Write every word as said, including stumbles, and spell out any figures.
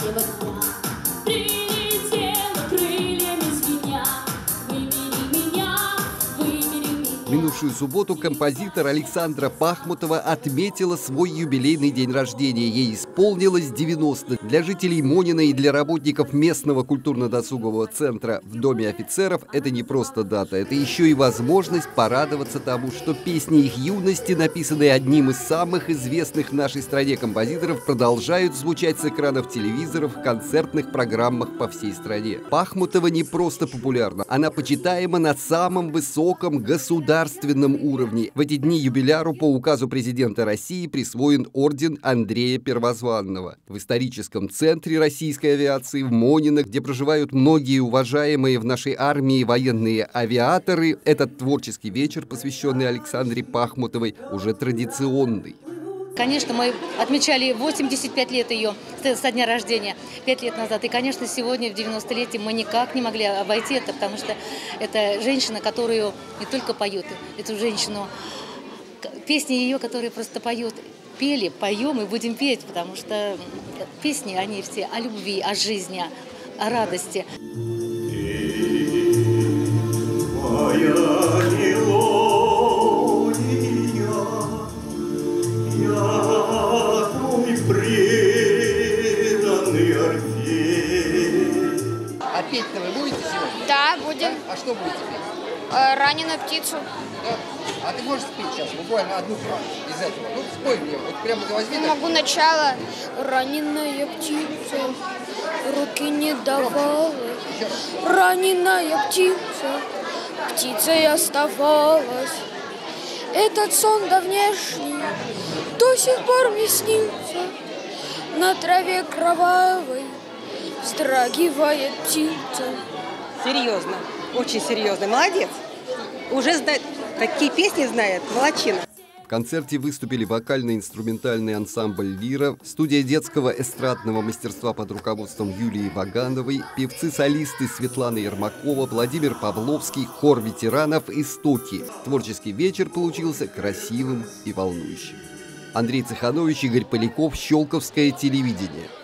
третьего дня. Прилетела крыльями звеня, выбери меня, выбери меня. В минувшую субботу композитор Александра Пахмутова отметила свой юбилейный день рождения. Ей исполнилось девяносто. Для жителей Монина и для работников местного культурно-досугового центра в Доме офицеров это не просто дата, это еще и возможность порадоваться тому, что песни их юности, написанные одним из самых известных в нашей стране композиторов, продолжают звучать с экранов телевизоров в концертных программах по всей стране. Пахмутова не просто популярна, она почитаема на самом высоком государственном уровне. В эти дни юбиляру по указу президента России присвоен орден Андрея Первозванного. В историческом центре российской авиации в Монино, где проживают многие уважаемые в нашей армии военные авиаторы, этот творческий вечер, посвященный Александре Пахмутовой, уже традиционный. Конечно, мы отмечали восемьдесят пять лет ее со дня рождения, пять лет назад. И, конечно, сегодня, в девяностолетие, мы никак не могли обойти это, потому что это женщина, которую не только поет, эту женщину, песни ее, которые просто поют, пели, поем и будем петь, потому что песни, они все о любви, о жизни, о радости. А петь-то вы будете сегодня? Да, будем. А, а что будете петь? Э, раненую птицу. Да? А ты можешь спеть сейчас буквально одну фразу из этого? Ну, спой мне, вот прямо возьми. Я могу начало. Раненая птица, руки не давала. Раненая птица, птицей оставалась. Этот сон давнешний до сих пор мне снится. На траве кровавой вздрагивает птица. Серьезно, очень серьезно. Молодец. Уже знает, такие песни знает. Молодчина. В концерте выступили вокально-инструментальный ансамбль «Лира», студия детского эстрадного мастерства под руководством Юлии Вагановой, певцы-солисты Светлана Ермакова, Владимир Павловский, хор ветеранов «Истоки». Творческий вечер получился красивым и волнующим. Андрей Цеханович, Игорь Поляков, Щелковское телевидение.